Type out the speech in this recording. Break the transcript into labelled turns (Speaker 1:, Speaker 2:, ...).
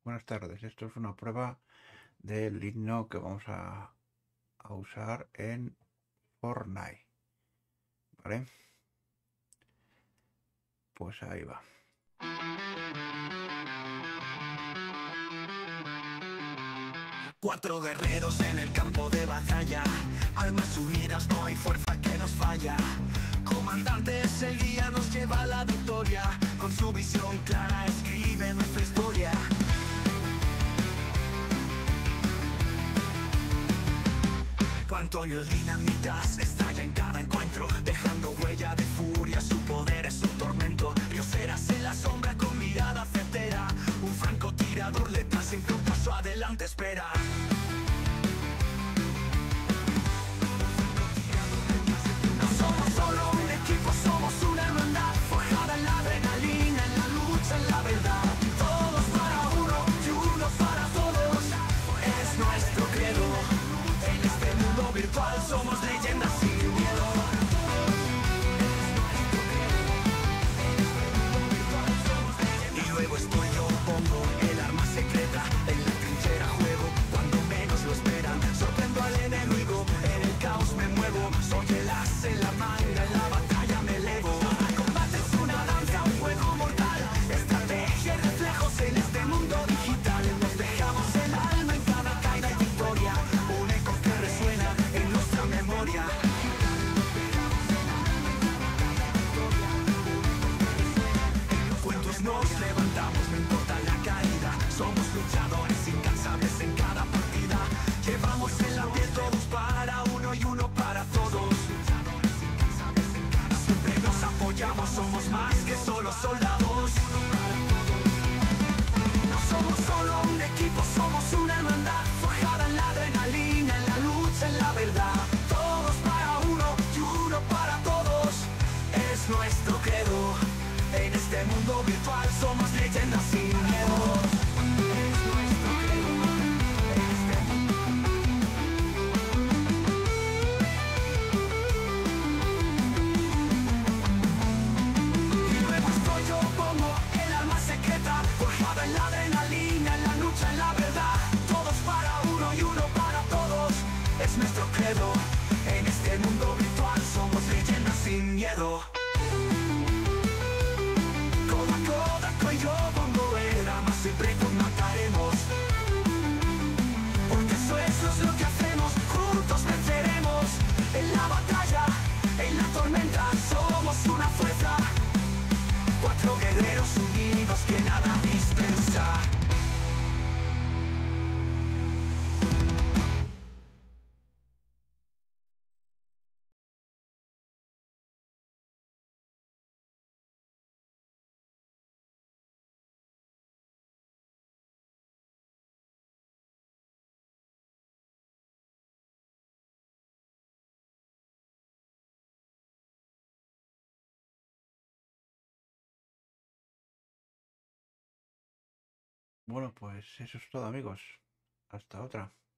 Speaker 1: Buenas tardes. Esto es una prueba del himno que vamos a usar en Fortnite. ¿Vale? Pues ahí va.
Speaker 2: Cuatro guerreros en el campo de batalla, almas unidas, no hay fuerza que nos falla. Comandante es el guía, nos lleva a la victoria, con su visión clara escribe nuestra historia. Antonio dinamitas estalla en cada encuentro, dejando huella de furia, su poder es un tormento. Rioseras en la sombra con mirada certera, un francotirador letal siempre un paso adelante espera. No somos solo un equipo, somos una hermandad, forjada en la adrenalina, en la lucha, en la verdad. Todos para uno y uno para todos, es nuestro credo. En este mundo virtual somos leyendas sin miedo. Y luego estoy yo, pongo el arma secreta, en la trinchera juego, cuando menos lo esperan. Sorprendo al enemigo, en el caos me muevo, soy el as en la manga, en la batalla me elevo. El combate es una danza, un juego mortal, estrategia y reflejos en este mundo digital. Nos dejamos el alma en cada caída y victoria, un eco que resuena en nuestra memoria. Cuentos nos levantamos, no importa la caída, somos luchadores incansables en cada partida. Llevamos en la piel todos para uno y uno para todos. Siempre nos apoyamos, somos más que solo soldados. No somos solo un equipo, somos una hermandad, forjada en la adrenalina, en la lucha, en la verdad. Todos para uno y uno para todos, es nuestro credo. En este mundo virtual somos leyendas sin miedo. Es nuestro credo. En este Y luego estoy yo, pongo el alma secreta, forjada en la adrenalina, en la lucha, en la verdad. Todos para uno y uno para todos, es nuestro credo. En este mundo virtual somos leyendas sin miedo. Codo a codo yo pongo el arma, siempre nos mataremos, porque eso es lo que hacemos, juntos venceremos. En la batalla, en la tormenta, somos una fuerza. Cuatro guerreros unidos que nada dispensa.
Speaker 1: Bueno, pues eso es todo, amigos. Hasta otra.